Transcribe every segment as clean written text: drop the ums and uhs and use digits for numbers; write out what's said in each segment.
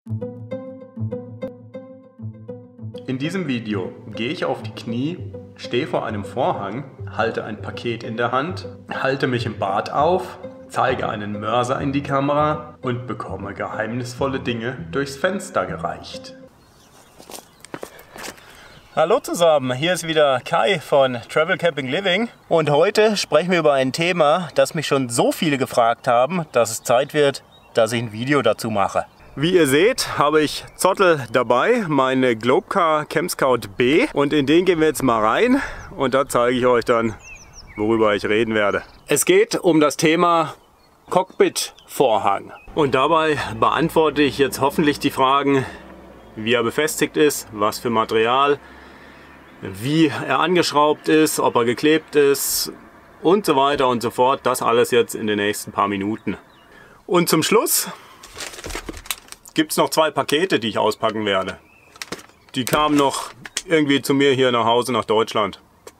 In diesem Video gehe ich auf die Knie, stehe vor einem Vorhang, halte ein Paket in der Hand, halte mich im Bad auf, zeige einen Mörser in die Kamera und bekomme geheimnisvolle Dinge durchs Fenster gereicht. Hallo zusammen, hier ist wieder Kai von Travel Camping Living und heute sprechen wir über ein Thema, das mich schon so viele gefragt haben, dass es Zeit wird, dass ich ein Video dazu mache. Wie ihr seht, habe ich Zottel dabei, meine Globecar Camp Scout B, und in den gehen wir jetzt mal rein und da zeige ich euch dann, worüber ich reden werde. Es geht um das Thema Cockpit-Vorhang und dabei beantworte ich jetzt hoffentlich die Fragen, wie er befestigt ist, was für Material, wie er angeschraubt ist, ob er geklebt ist und so weiter und so fort. Das alles jetzt in den nächsten paar Minuten. Und zum Schluss gibt es noch zwei Pakete, die ich auspacken werde. Die kamen noch irgendwie zu mir hier nach Hause nach Deutschland.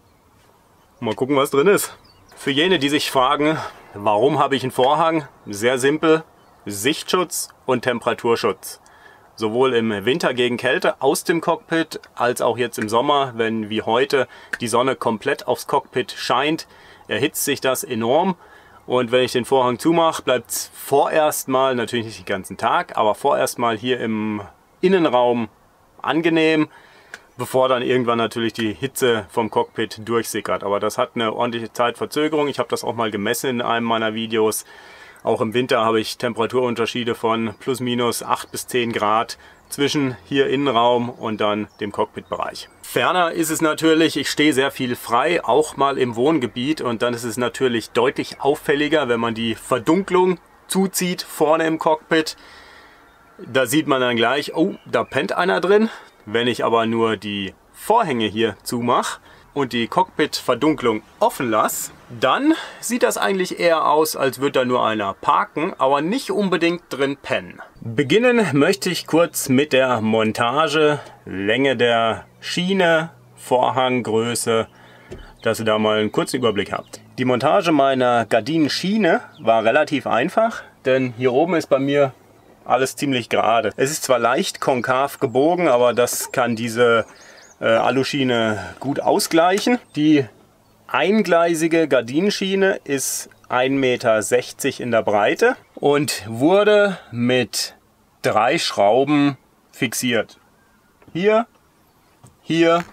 Mal gucken, was drin ist. Für jene, die sich fragen, warum habe ich einen Vorhang? Sehr simpel: Sichtschutz und Temperaturschutz. Sowohl im Winter gegen Kälte aus dem Cockpit, als auch jetzt im Sommer, wenn wie heute die Sonne komplett aufs Cockpit scheint, erhitzt sich das enorm. Und wenn ich den Vorhang zumache, bleibt es vorerst mal, natürlich nicht den ganzen Tag, aber vorerst mal hier im Innenraum angenehm, bevor dann irgendwann natürlich die Hitze vom Cockpit durchsickert. Aber das hat eine ordentliche Zeitverzögerung. Ich habe das auch mal gemessen in einem meiner Videos. Auch im Winter habe ich Temperaturunterschiede von plus minus 8 bis 10 Grad zwischen hier Innenraum und dann dem Cockpitbereich. Ferner ist es natürlich, ich stehe sehr viel frei, auch mal im Wohngebiet, und dann ist es natürlich deutlich auffälliger, wenn man die Verdunklung zuzieht vorne im Cockpit. Da sieht man dann gleich, oh, da pennt einer drin. Wenn ich aber nur die Vorhänge hier zumache und die Cockpit-Verdunklung offen lasse, dann sieht das eigentlich eher aus, als würde da nur einer parken, aber nicht unbedingt drin pennen. Beginnen möchte ich kurz mit der Montage, Länge der Schiene, Vorhanggröße, dass ihr da mal einen kurzen Überblick habt. Die Montage meiner Gardinenschiene war relativ einfach, denn hier oben ist bei mir alles ziemlich gerade. Es ist zwar leicht konkav gebogen, aber das kann diese Aluschiene gut ausgleichen. Die eingleisige Gardinenschiene ist 1,60 Meter in der Breite und wurde mit 3 Schrauben fixiert. Hier, hier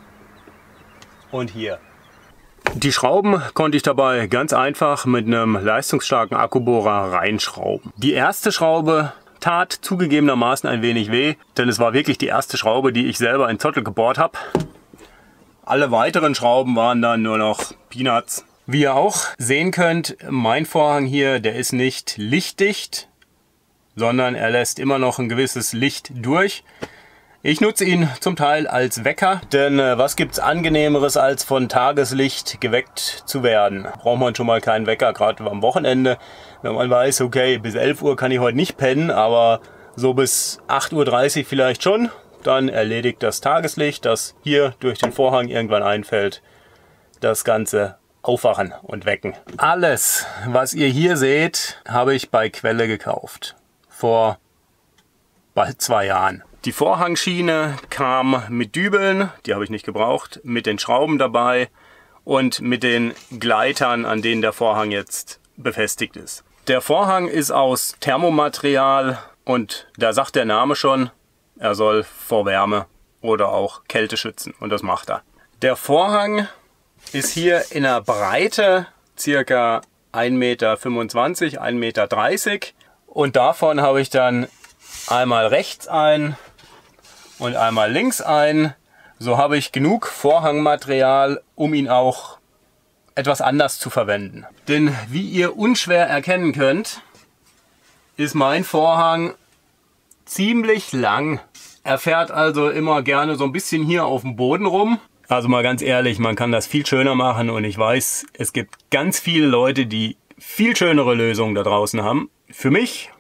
und hier. Die Schrauben konnte ich dabei ganz einfach mit einem leistungsstarken Akkubohrer reinschrauben. Die erste Schraube tat zugegebenermaßen ein wenig weh, denn es war wirklich die erste Schraube, die ich selber in Zottel gebohrt habe. Alle weiteren Schrauben waren dann nur noch Peanuts. Wie ihr auch sehen könnt, mein Vorhang hier, der ist nicht lichtdicht, sondern er lässt immer noch ein gewisses Licht durch. Ich nutze ihn zum Teil als Wecker, denn was gibt's Angenehmeres als von Tageslicht geweckt zu werden? Braucht man schon mal keinen Wecker, gerade am Wochenende, wenn man weiß, okay, bis 11 Uhr kann ich heute nicht pennen, aber so bis 8:30 Uhr vielleicht schon. Dann erledigt das Tageslicht, das hier durch den Vorhang irgendwann einfällt, das Ganze aufwachen und wecken. Alles, was ihr hier seht, habe ich bei Quelle gekauft. Vor bald 2 Jahren. Die Vorhangschiene kam mit Dübeln, die habe ich nicht gebraucht, mit den Schrauben dabei und mit den Gleitern, an denen der Vorhang jetzt befestigt ist. Der Vorhang ist aus Thermomaterial und da sagt der Name schon, er soll vor Wärme oder auch Kälte schützen, und das macht er. Der Vorhang ist hier in der Breite ca. 1,25 Meter, 1,30 Meter, und davon habe ich dann einmal rechts ein und einmal links ein. So habe ich genug Vorhangmaterial, um ihn auch etwas anders zu verwenden. Denn wie ihr unschwer erkennen könnt, ist mein Vorhang ziemlich lang. Er fährt also immer gerne so ein bisschen hier auf dem Boden rum. Also mal ganz ehrlich, man kann das viel schöner machen, und ich weiß, es gibt ganz viele Leute, die viel schönere Lösungen da draußen haben. Für mich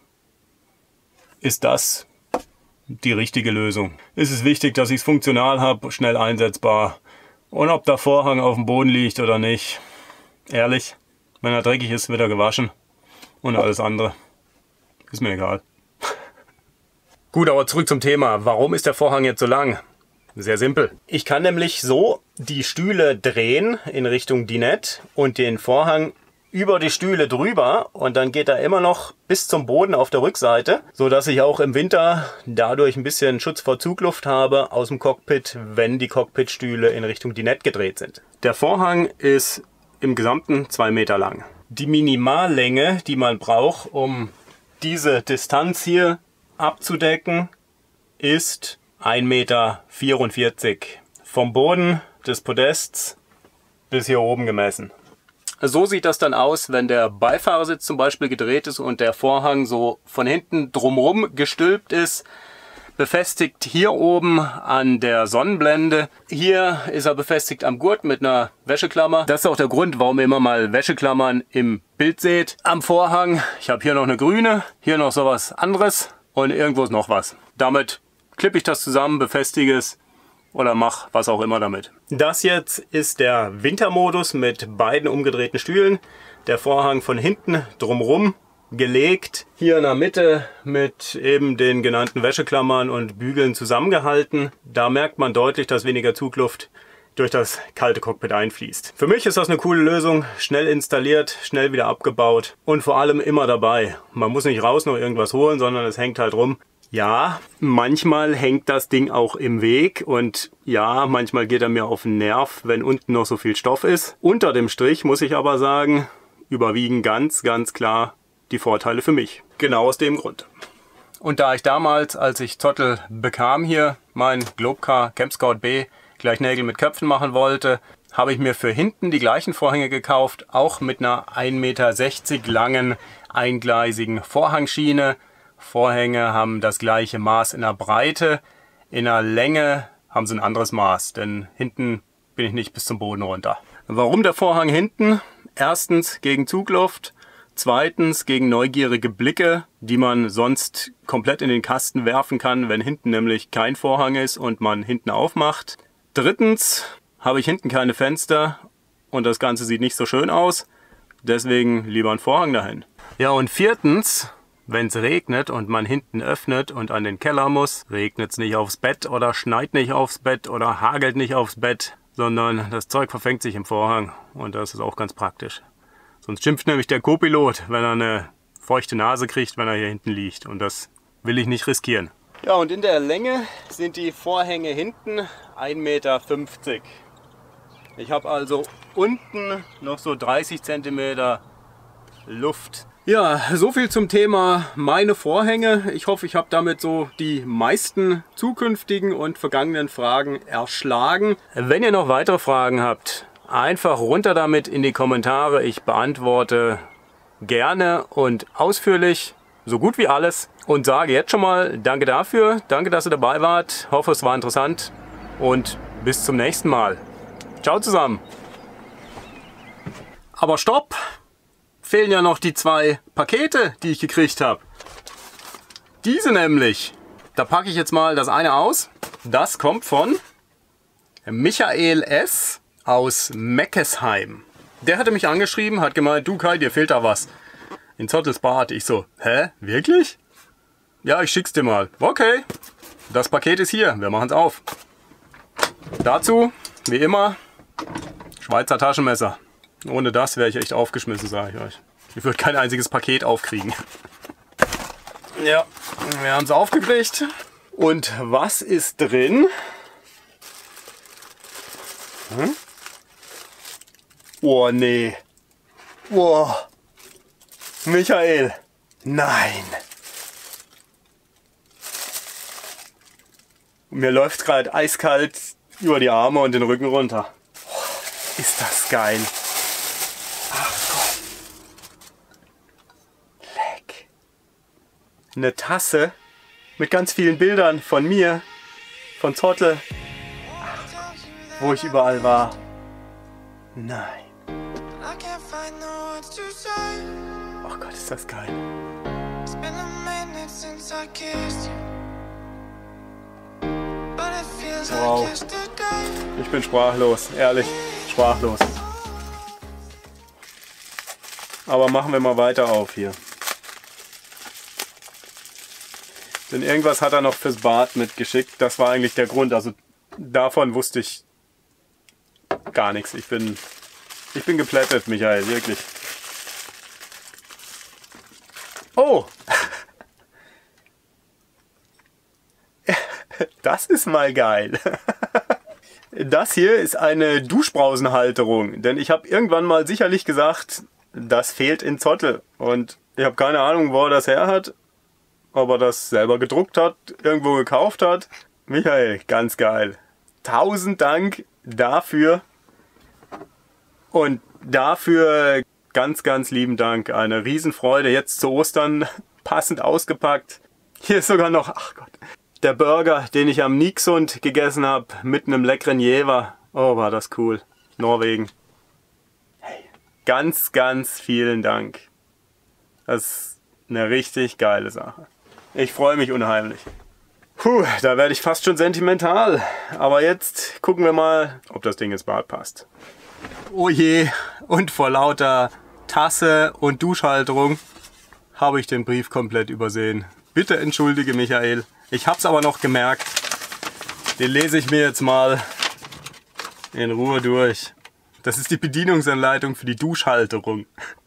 ist das die richtige Lösung. Es ist wichtig, dass ich es funktional habe, schnell einsetzbar. Und ob der Vorhang auf dem Boden liegt oder nicht, ehrlich, wenn er dreckig ist, wird er gewaschen. Und alles andere ist mir egal. Gut, aber zurück zum Thema. Warum ist der Vorhang jetzt so lang? Sehr simpel. Ich kann nämlich so die Stühle drehen in Richtung Dinette und den Vorhang über die Stühle drüber und dann geht er immer noch bis zum Boden auf der Rückseite, so dass ich auch im Winter dadurch ein bisschen Schutz vor Zugluft habe aus dem Cockpit, wenn die Cockpitstühle in Richtung Dinette gedreht sind. Der Vorhang ist im Gesamten 2 Meter lang. Die Minimallänge, die man braucht, um diese Distanz hier abzudecken, ist 1,44 Meter. Vom Boden des Podests bis hier oben gemessen. So sieht das dann aus, wenn der Beifahrersitz zum Beispiel gedreht ist und der Vorhang so von hinten drumherum gestülpt ist. Befestigt hier oben an der Sonnenblende. Hier ist er befestigt am Gurt mit einer Wäscheklammer. Das ist auch der Grund, warum ihr immer mal Wäscheklammern im Bild seht. Am Vorhang, ich habe hier noch eine grüne, hier noch sowas anderes und irgendwo ist noch was. Damit klippe ich das zusammen, befestige es oder mach was auch immer damit. Das jetzt ist der Wintermodus mit beiden umgedrehten Stühlen. Der Vorhang von hinten drumherum gelegt. Hier in der Mitte mit eben den genannten Wäscheklammern und Bügeln zusammengehalten. Da merkt man deutlich, dass weniger Zugluft durch das kalte Cockpit einfließt. Für mich ist das eine coole Lösung. Schnell installiert, schnell wieder abgebaut und vor allem immer dabei. Man muss nicht raus noch irgendwas holen, sondern es hängt halt rum. Ja, manchmal hängt das Ding auch im Weg und ja, manchmal geht er mir auf den Nerv, wenn unten noch so viel Stoff ist. Unter dem Strich muss ich aber sagen, überwiegen ganz klar die Vorteile für mich. Genau aus dem Grund. Und da ich damals, als ich Zottel bekam hier, mein Globcar Camp Scout B gleich Nägel mit Köpfen machen wollte, habe ich mir für hinten die gleichen Vorhänge gekauft, auch mit einer 1,60 Meter langen eingleisigen Vorhangschiene. Vorhänge haben das gleiche Maß in der Breite, in der Länge haben sie ein anderes Maß, denn hinten bin ich nicht bis zum Boden runter. Warum der Vorhang hinten? Erstens gegen Zugluft, zweitens gegen neugierige Blicke, die man sonst komplett in den Kasten werfen kann, wenn hinten nämlich kein Vorhang ist und man hinten aufmacht. Drittens habe ich hinten keine Fenster und das Ganze sieht nicht so schön aus, deswegen lieber einen Vorhang dahin. Ja, und viertens, wenn es regnet und man hinten öffnet und an den Keller muss, regnet es nicht aufs Bett oder schneit nicht aufs Bett oder hagelt nicht aufs Bett, sondern das Zeug verfängt sich im Vorhang und das ist auch ganz praktisch. Sonst schimpft nämlich der Co-Pilot, wenn er eine feuchte Nase kriegt, wenn er hier hinten liegt und das will ich nicht riskieren. Ja, und in der Länge sind die Vorhänge hinten 1,50 Meter. Ich habe also unten noch so 30 cm Luft. Ja, so viel zum Thema meine Vorhänge. Ich hoffe, ich habe damit so die meisten zukünftigen und vergangenen Fragen erschlagen. Wenn ihr noch weitere Fragen habt, einfach runter damit in die Kommentare. Ich beantworte gerne und ausführlich, so gut wie alles. Und sage jetzt schon mal danke dafür. Danke, dass ihr dabei wart. Hoffe, es war interessant. Und bis zum nächsten Mal. Ciao zusammen. Aber stopp! Fehlen ja noch die 2 Pakete, die ich gekriegt habe. Diese nämlich. Da packe ich jetzt mal das eine aus. Das kommt von Michael S. aus Meckesheim. Der hatte mich angeschrieben, hat gemeint, du Kai, dir fehlt da was. In Zottelsbad. Ich so, hä? Wirklich? Ja, ich schick's dir mal. Okay, das Paket ist hier. Wir machen es auf. Dazu, wie immer, Schweizer Taschenmesser. Ohne das wäre ich echt aufgeschmissen, sage ich euch. Ich würde kein einziges Paket aufkriegen. Ja, wir haben es aufgekriegt. Und was ist drin? Oh nee. Oh. Michael. Nein. Mir läuft gerade eiskalt über die Arme und den Rücken runter. Oh, ist das geil. Eine Tasse mit ganz vielen Bildern von mir, von Zottel, wo ich überall war. Nein. Oh Gott, ist das geil. Wow. Ich bin sprachlos, ehrlich, sprachlos. Aber machen wir mal weiter auf hier. Denn irgendwas hat er noch fürs Bad mitgeschickt. Das war eigentlich der Grund. Also davon wusste ich gar nichts. Ich bin geplättet, Michael, wirklich. Oh! Das ist mal geil. Das hier ist eine Duschbrausenhalterung. Denn ich habe irgendwann mal sicherlich gesagt, das fehlt in Zottel. Und ich habe keine Ahnung, wo er das her hat. Ob er das selber gedruckt hat, irgendwo gekauft hat. Michael, ganz geil. 1000 Dank dafür. Und dafür ganz, ganz lieben Dank. Eine Riesenfreude. Jetzt zu Ostern passend ausgepackt. Hier ist sogar noch, ach Gott, der Burger, den ich am Nixund gegessen habe, mit einem leckeren Jever. Oh, war das cool. Norwegen. Hey, ganz, ganz vielen Dank. Das ist eine richtig geile Sache. Ich freue mich unheimlich. Puh, da werde ich fast schon sentimental. Aber jetzt gucken wir mal, ob das Ding ins Bad passt. Oh je, und vor lauter Tasse und Duschhalterung habe ich den Brief komplett übersehen. Bitte entschuldige, Michael. Ich habe es aber noch gemerkt. Den lese ich mir jetzt mal in Ruhe durch. Das ist die Bedienungsanleitung für die Duschhalterung.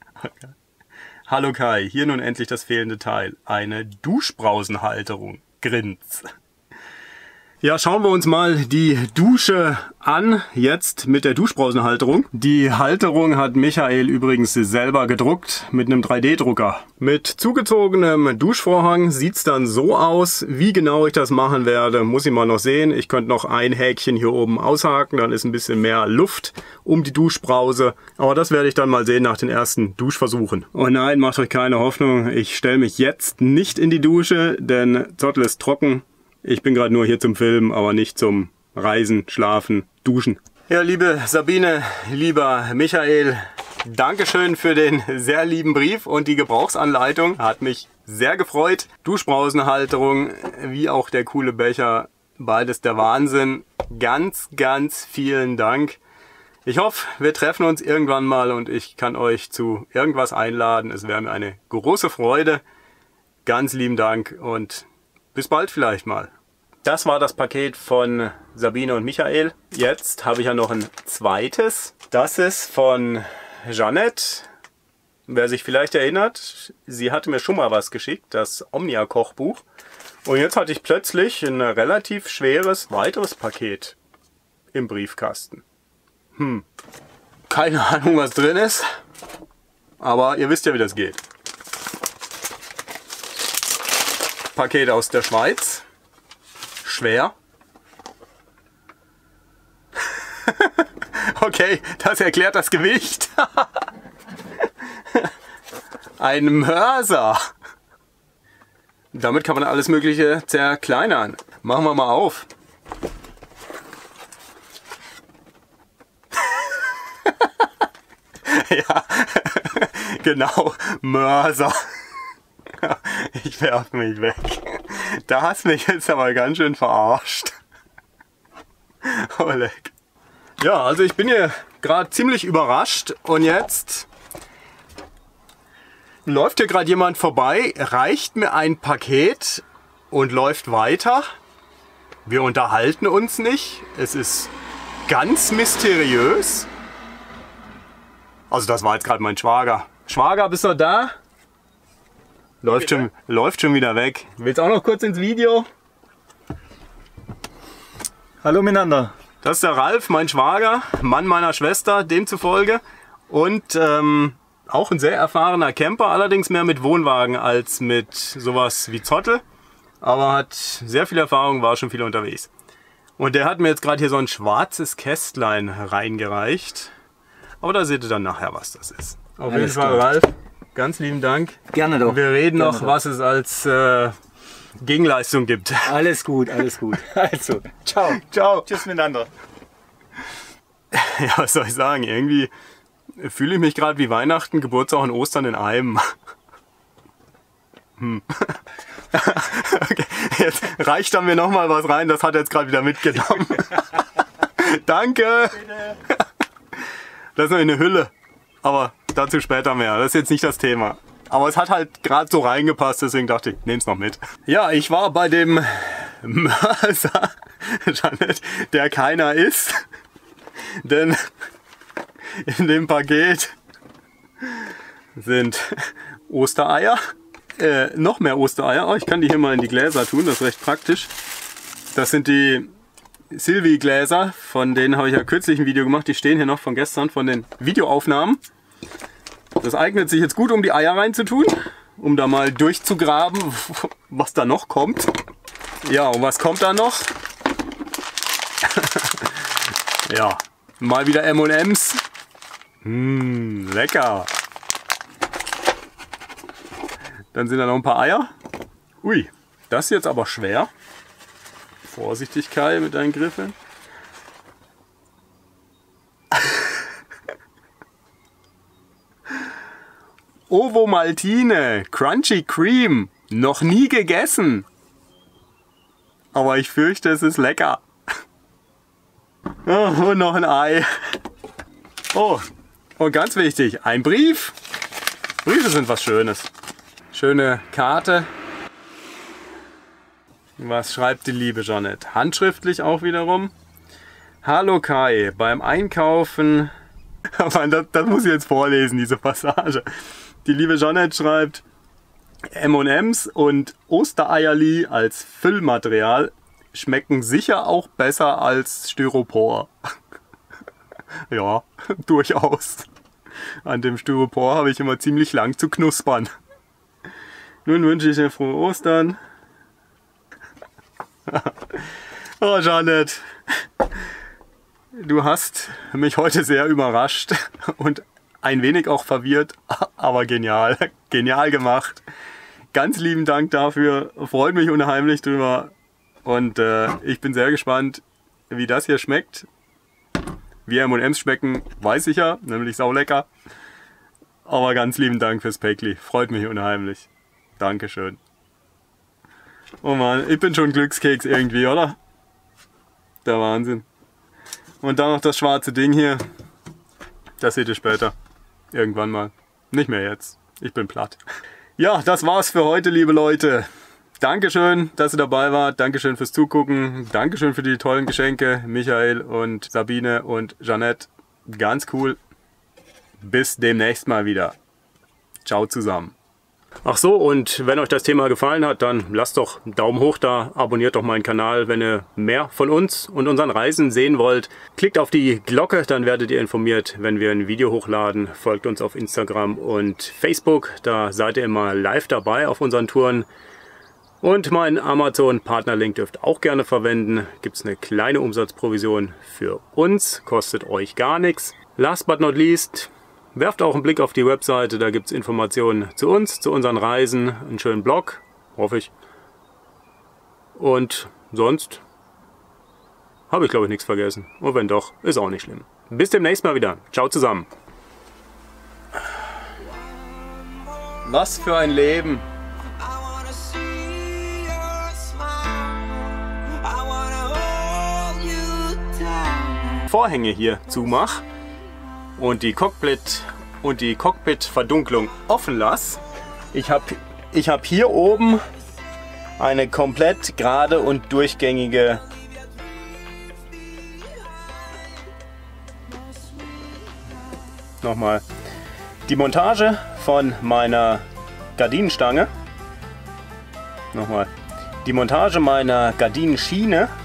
Hallo Kai, hier nun endlich das fehlende Teil. Eine Duschbrausenhalterung. Grins. Ja, schauen wir uns mal die Dusche an, jetzt mit der Duschbrausenhalterung. Die Halterung hat Michael übrigens selber gedruckt mit einem 3D-Drucker. Mit zugezogenem Duschvorhang sieht es dann so aus. Wie genau ich das machen werde, muss ich mal noch sehen. Ich könnte noch ein Häkchen hier oben aushaken, dann ist ein bisschen mehr Luft um die Duschbrause. Aber das werde ich dann mal sehen nach den ersten Duschversuchen. Und nein, macht euch keine Hoffnung, ich stelle mich jetzt nicht in die Dusche, denn Zottel ist trocken. Ich bin gerade nur hier zum Filmen, aber nicht zum Reisen, Schlafen, Duschen. Ja, liebe Sabine, lieber Michael, Dankeschön für den sehr lieben Brief und die Gebrauchsanleitung. Hat mich sehr gefreut. Duschbrausenhalterung, wie auch der coole Becher, beides der Wahnsinn. Ganz, ganz vielen Dank. Ich hoffe, wir treffen uns irgendwann mal und ich kann euch zu irgendwas einladen. Es wäre mir eine große Freude. Ganz lieben Dank und bis bald vielleicht mal. Das war das Paket von Sabine und Michael. Jetzt habe ich ja noch ein zweites. Das ist von Jeanette. Wer sich vielleicht erinnert, sie hatte mir schon mal was geschickt, das Omnia-Kochbuch. Und jetzt hatte ich plötzlich ein relativ schweres weiteres Paket im Briefkasten. Keine Ahnung, was drin ist. Aber ihr wisst ja, wie das geht. Paket aus der Schweiz. Schwer. Okay, das erklärt das Gewicht. Ein Mörser. Damit kann man alles Mögliche zerkleinern. Machen wir mal auf. Ja, genau, Mörser. Ich werf mich weg. Da hast du mich jetzt aber ganz schön verarscht. Oleg. Ja, also ich bin hier gerade ziemlich überrascht und jetzt läuft hier gerade jemand vorbei, reicht mir ein Paket und läuft weiter. Wir unterhalten uns nicht. Es ist ganz mysteriös. Also das war jetzt gerade mein Schwager. Schwager, bist du da? Läuft schon wieder weg. Willst auch noch kurz ins Video? Hallo miteinander. Das ist der Ralf, mein Schwager, Mann meiner Schwester, demzufolge. Und auch ein sehr erfahrener Camper, allerdings mehr mit Wohnwagen als mit sowas wie Zottel. Aber hat sehr viel Erfahrung, war schon viel unterwegs. Und der hat mir jetzt gerade hier so ein schwarzes Kästlein reingereicht. Aber da seht ihr dann nachher, was das ist. Auf jeden Fall, Ralf. Ganz lieben Dank. Gerne doch. Wir reden Gerne noch, doch. was es als Gegenleistung gibt. Alles gut, alles gut. Also, ciao. Ciao. Tschüss miteinander. Ja, was soll ich sagen? Irgendwie fühle ich mich gerade wie Weihnachten, Geburtstag und Ostern in einem. Okay, jetzt reicht dann mir noch mal was rein. Das hat er jetzt gerade wieder mitgenommen. Danke. Das ist noch eine Hülle. Aber dazu später mehr. Das ist jetzt nicht das Thema. Aber es hat halt gerade so reingepasst, deswegen dachte ich, nehm's noch mit. Ja, ich war bei dem Mörser, der keiner ist. Denn in dem Paket sind Ostereier. Noch mehr Ostereier. Oh, ich kann die hier mal in die Gläser tun, das ist recht praktisch. Das sind die Silvi-Gläser, von denen habe ich ja kürzlich ein Video gemacht. Die stehen hier noch von gestern, von den Videoaufnahmen. Das eignet sich jetzt gut, um die Eier reinzutun, um da mal durchzugraben, was da noch kommt. Ja, und was kommt da noch? Ja, mal wieder M&M's. Lecker. Dann sind da noch ein paar Eier. Ui, das ist jetzt aber schwer. Vorsichtig, Kai, mit deinen Griffen. Ovomaltine, Crunchy Cream, noch nie gegessen. Aber ich fürchte, es ist lecker. Oh, und noch ein Ei. Oh, und ganz wichtig, ein Brief. Briefe sind was Schönes. Schöne Karte. Was schreibt die liebe Jeanette? Handschriftlich auch wiederum. Hallo Kai, beim Einkaufen... das muss ich jetzt vorlesen, diese Passage. Die liebe Jeanette schreibt, M&M's und Ostereierli als Füllmaterial schmecken sicher auch besser als Styropor. Ja, durchaus. An dem Styropor habe ich immer ziemlich lang zu knuspern. Nun wünsche ich dir frohe Ostern. Oh, Jeanette, du hast mich heute sehr überrascht und ein wenig auch verwirrt, aber genial. Genial gemacht. Ganz lieben Dank dafür. Freut mich unheimlich drüber. Und ich bin sehr gespannt, wie das hier schmeckt. Wie M&M's schmecken, weiß ich ja, nämlich saulecker. Aber ganz lieben Dank fürs Päckli. Freut mich unheimlich. Dankeschön. Oh Mann, ich bin schon ein Glückskeks irgendwie, oder? Der Wahnsinn. Und dann noch das schwarze Ding hier. Das seht ihr später. Irgendwann mal. Nicht mehr jetzt. Ich bin platt. Ja, das war's für heute, liebe Leute. Dankeschön, dass ihr dabei wart. Dankeschön fürs Zugucken. Dankeschön für die tollen Geschenke. Michael und Sabine und Jeanette. Ganz cool. Bis demnächst mal wieder. Ciao zusammen. Ach so, und wenn euch das Thema gefallen hat, dann lasst doch einen Daumen hoch da, abonniert doch meinen Kanal, wenn ihr mehr von uns und unseren Reisen sehen wollt. Klickt auf die Glocke, dann werdet ihr informiert, wenn wir ein Video hochladen. Folgt uns auf Instagram und Facebook, da seid ihr immer live dabei auf unseren Touren. Und meinen Amazon-Partnerlink dürft ihr auch gerne verwenden. Gibt es eine kleine Umsatzprovision für uns, kostet euch gar nichts. Last but not least, werft auch einen Blick auf die Webseite, da gibt es Informationen zu uns, zu unseren Reisen, einen schönen Blog, hoffe ich. Und sonst habe ich, glaube ich, nichts vergessen. Und wenn doch, ist auch nicht schlimm. Bis demnächst mal wieder. Ciao zusammen. Was für ein Leben. Vorhänge hier zumach und die Cockpit-Verdunklung offen lasse. Ich hab hier oben eine komplett gerade und durchgängige nochmal die Montage von meiner Gardinenstange. Nochmal die Montage meiner Gardinenschiene